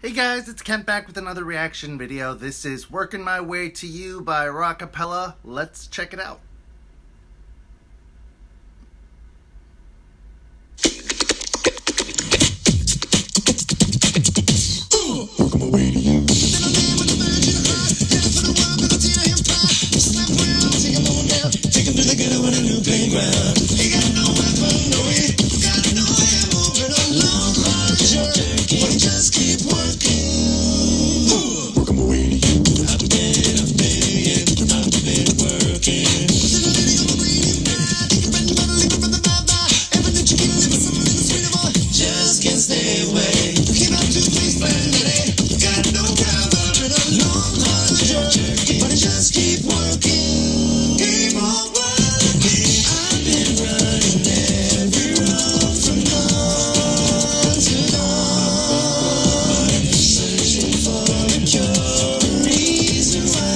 Hey guys, it's Kent back with another reaction video. This is Working My Way to You by Rockapella. Let's check it out. Working my way to you. Take him to the ghetto with a new playground. He got no weapon, no way. Got no ammo, but a long hard journey. But just keep working. Working my way to you. I've been working. Just can't stay away. Keep up to things planet. Got no power, but a long hard journey. But just keep working. Keep on working. I've been running every road from dawn to dawn, searching for a cure, a reason why.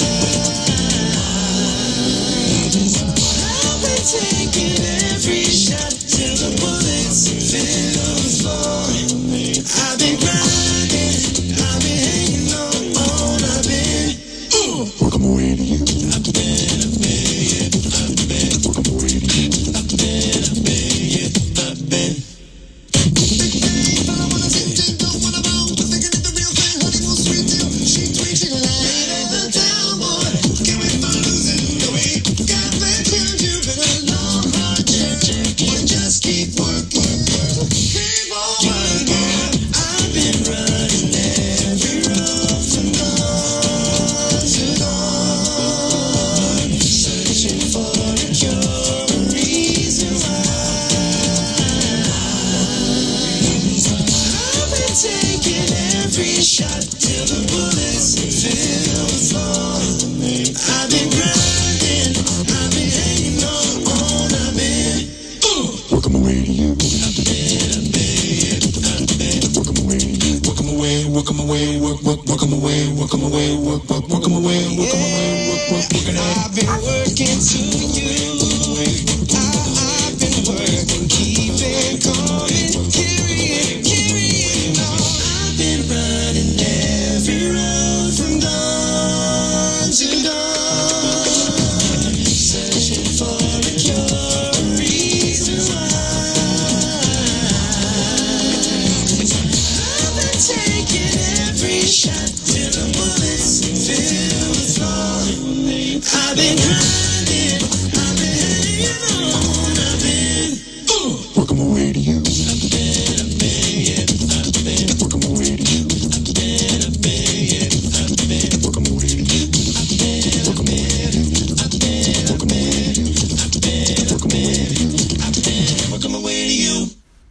I've been taking every shot till the bullets fill the floor. I've been grinding, I've been hanging on, I've been working my way to you. I've been working my way to you. I've been. People wanna sit and don't wanna bow, but thinking that the real thing, honey, will sweet deal. She tweets it like the down boy. Can't wait for losing the way. Got back to you, but a long hard journey. But just keep working. Keep on working. I've been running every road from dawn to dawn, searching for a cure, a reason why. I've been taking every shot till the bullets fill the floor. I've been grinding, I've been hanging on, I've been working my way to you. I've been working my way to you. Working my way, working my way, working my way, working my way, working my way, working I've been working to you. I've been working, keeping going, carrying on. I've been running every road from dawn to dawn, searching for a cure, a reason why. I've been taking every shot till the bullets fill the floor. I've been grinding, I've been hanging on, I've been working my way to you. I've been working my way to you. I've been working my way to you. I've been working my way to you. I've been working my way to you. I've been working my way to you. I've been working my way to you.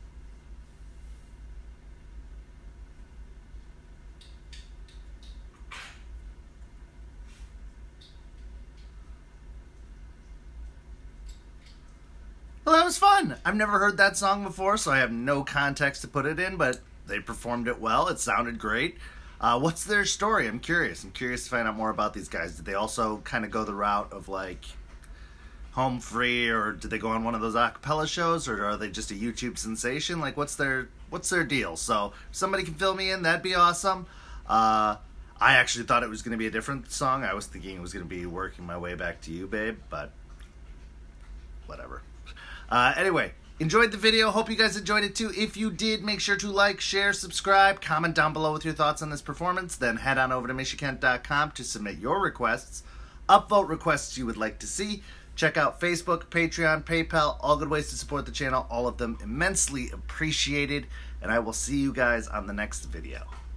Well, that was fun. I've never heard that song before, so I have no context to put it in, but they performed it well. It sounded great. What's their story? I'm curious. I'm curious to find out more about these guys. Did they also kind of go the route of like Home Free, or did they go on one of those acapella shows, or are they just a YouTube sensation? Like, what's their deal? So if somebody can fill me in, that'd be awesome. I actually thought it was going to be a different song. I was thinking it was going to be Working My Way Back to You, Babe, but whatever. Anyway, enjoyed the video. Hope you guys enjoyed it too. If you did, make sure to like, share, subscribe, comment down below with your thoughts on this performance. Then head on over to MishaKent.com to submit your requests. Upvote requests you would like to see. Check out Facebook, Patreon, PayPal, all good ways to support the channel. All of them immensely appreciated. And I will see you guys on the next video.